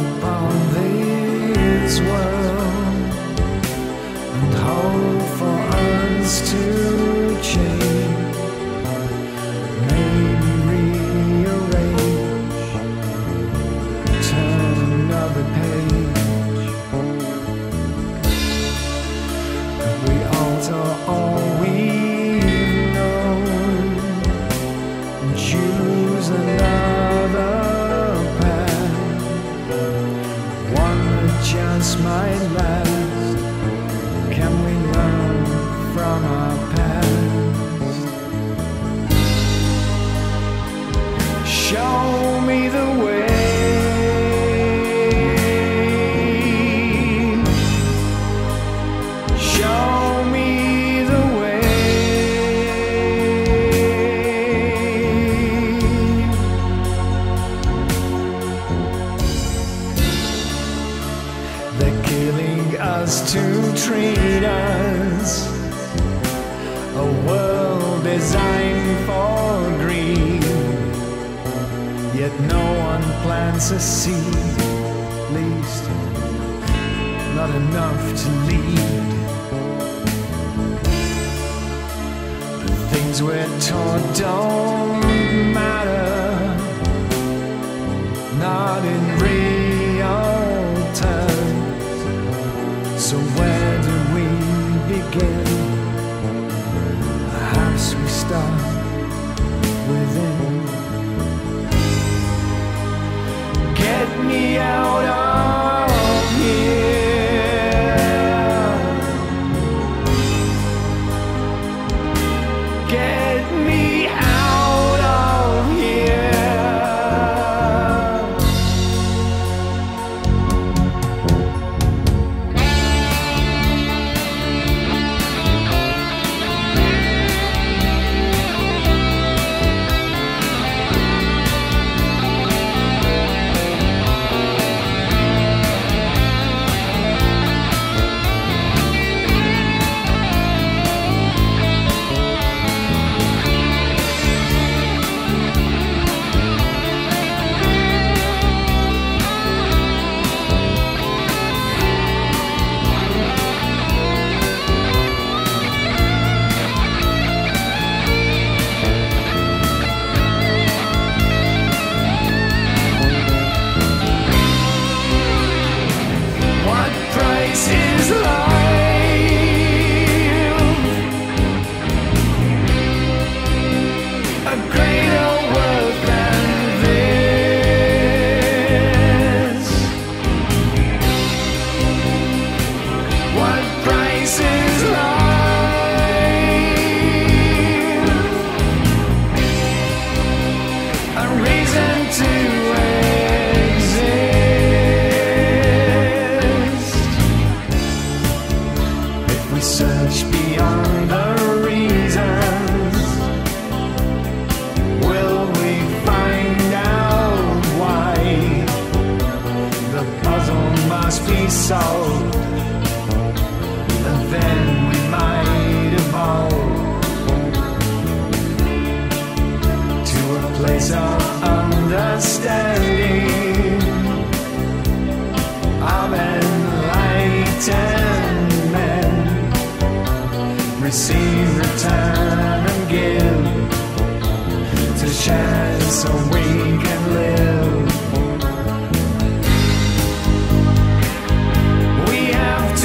upon this world and hope for us to change, maybe rearrange, turn another page. We alter all we've known and choose another path, one that just might last. Can we learn from our past? Show me the way. Show me the way. They're killing us to treat us, a world designed for greed, yet no one plants a seed, least not enough to lead. The things we're taught don't matter, not in real terms. So where do we begin? Perhaps we start within. Get me out of here. Get me out of here. We have